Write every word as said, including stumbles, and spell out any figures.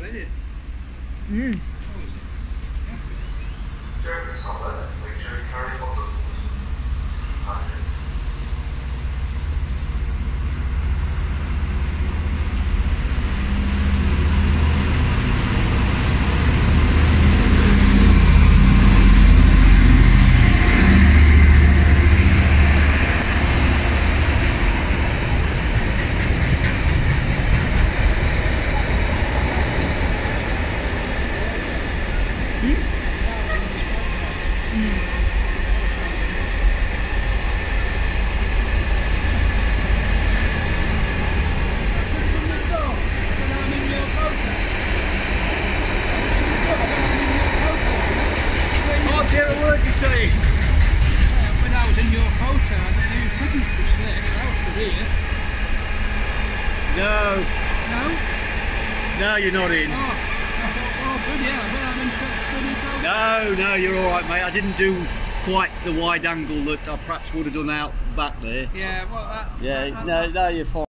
is it? Mm. Oh, is it? What did you say? When I was in your photo, I didn't know you couldn't push this. I was still here. No. No? No, you're not in. Oh, I thought, oh, good, yeah, I bet I'm in such good photo. No, no, you're alright, mate. I didn't do quite the wide angle that I perhaps would have done out back there. Yeah, well, that... Yeah, that, no, that, no, you're fine.